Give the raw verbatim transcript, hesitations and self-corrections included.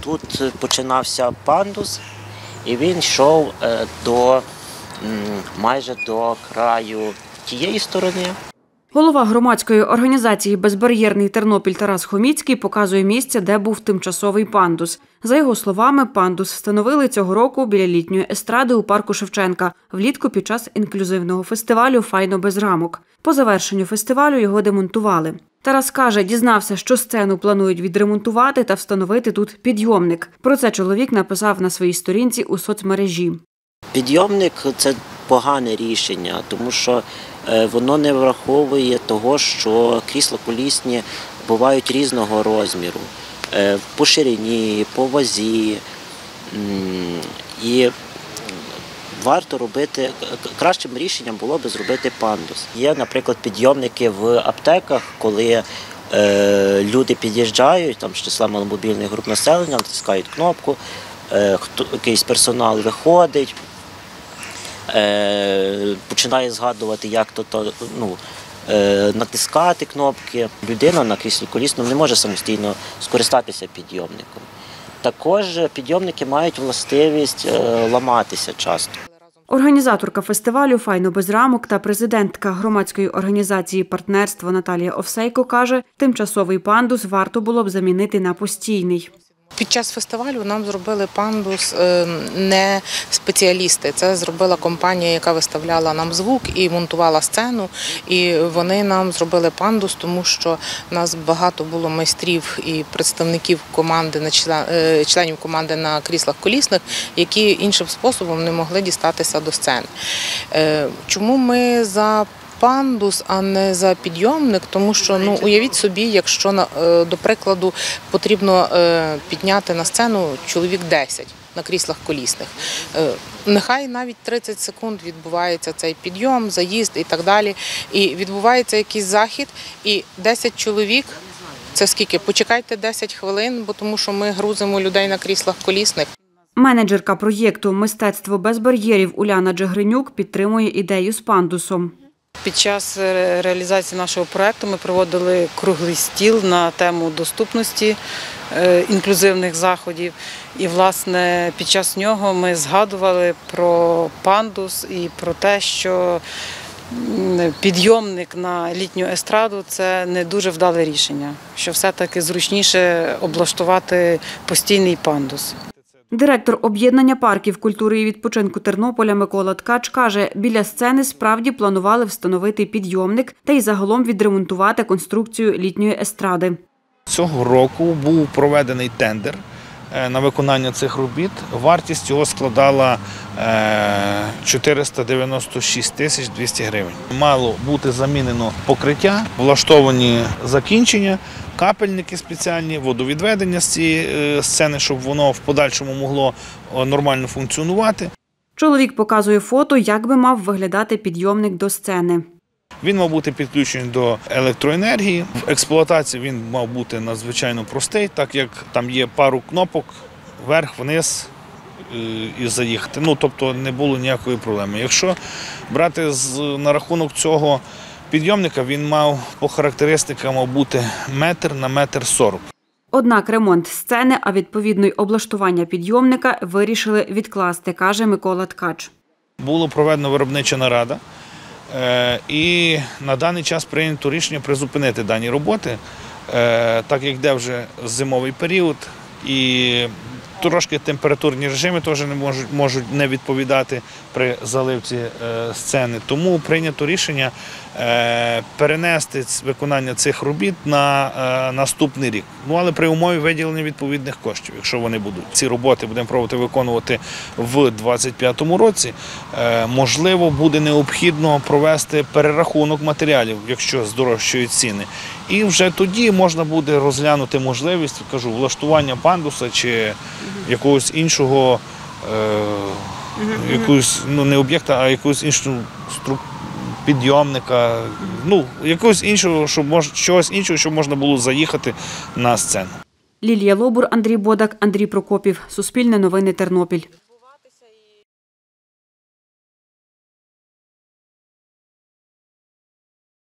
тут починався пандус, і він йшов до, майже до краю тієї сторони. Голова громадської організації «Безбар'єрний Тернопіль» Тарас Хоміцький показує місце, де був тимчасовий пандус. За його словами, пандус встановили цього року біля літньої естради у парку Шевченка, влітку під час інклюзивного фестивалю «Файно без рамок». По завершенню фестивалю його демонтували. Тарас каже, дізнався, що сцену планують відремонтувати та встановити тут підйомник. Про це чоловік написав на своїй сторінці у соцмережі. Підйомник – це погане рішення, тому що воно не враховує того, що крісла колісні бувають різного розміру, по ширині, по вазі. І варто робити, кращим рішенням було б зробити пандус. Є, наприклад, підйомники в аптеках, коли е, люди під'їжджають, там з числа маломобільних груп населення, натискають кнопку, е, хто, якийсь персонал виходить, е, починає згадувати, як то, то ну, е, натискати кнопки. Людина на кріслі колісному не може самостійно скористатися підйомником. Також підйомники мають властивість е, ламатися часто. Організаторка фестивалю «Файно без рамок» та президентка громадської організації «Партнерство» Наталія Овсейко каже, тимчасовий пандус варто було б замінити на постійний. Під час фестивалю нам зробили пандус не спеціалісти. Це зробила компанія, яка виставляла нам звук і монтувала сцену. І вони нам зробили пандус, тому що в нас багато було майстрів і представників команди, членів команди на кріслах колісних, які іншим способом не могли дістатися до сцени. Чому ми за пандус, а не за підйомник, тому що, ну, уявіть собі, якщо, до прикладу, потрібно підняти на сцену чоловік десять на кріслах колісних. Нехай навіть тридцять секунд відбувається цей підйом, заїзд і так далі, і відбувається якийсь захід, і десять чоловік, це скільки? Почекайте десять хвилин, бо тому що ми грузимо людей на кріслах колісних. Менеджерка проєкту «Мистецтво без бар'єрів» Уляна Джагринюк підтримує ідею з пандусом. Під час реалізації нашого проєкту ми проводили круглий стіл на тему доступності інклюзивних заходів. І, власне, під час нього ми згадували про пандус і про те, що підйомник на літню естраду – це не дуже вдале рішення, що все-таки зручніше облаштувати постійний пандус. Директор об'єднання парків культури і відпочинку Тернополя Микола Ткач каже, біля сцени справді планували встановити підйомник та й загалом відремонтувати конструкцію літньої естради. Цього року був проведений тендер на виконання цих робіт. Вартість його складала чотириста дев'яносто шість тисяч двісті гривень. Мало бути замінено покриття, влаштовані закінчення, капельники спеціальні, водовідведення з цієї сцени, щоб воно в подальшому могло нормально функціонувати. Чоловік показує фото, як би мав виглядати підйомник до сцени. Він мав бути підключений до електроенергії. В експлуатації він мав бути надзвичайно простий, так як там є пару кнопок вверх-вниз і заїхати. Ну, тобто не було ніякої проблеми. Якщо брати з, на рахунок цього підйомника, він мав по характеристикам мав бути метр на метр сорок. Однак ремонт сцени, а відповідно й облаштування підйомника вирішили відкласти, каже Микола Ткач. Була проведена виробнича нарада. І на даний час прийнято рішення призупинити дані роботи, так як йде вже зимовий період і трошки температурні режими теж не можуть, можуть не відповідати при заливці сцени. Тому прийнято рішення перенести виконання цих робіт на наступний рік. Ну, але при умові виділення відповідних коштів, якщо вони будуть. Ці роботи будемо пробувати виконувати в двадцять п'ятому році. Можливо, буде необхідно провести перерахунок матеріалів, якщо здорожчають ціни. І вже тоді можна буде розглянути можливість, кажу, влаштування пандуса чи якогось іншого, е, якогось, ну, не об'єкта, а якогось іншого підйомника, ну, якогось іншого, щоб мож, чогось іншого, щоб можна було заїхати на сцену. Лілія Лобур, Андрій Бодак, Андрій Прокопів. Суспільне новини, Тернопіль.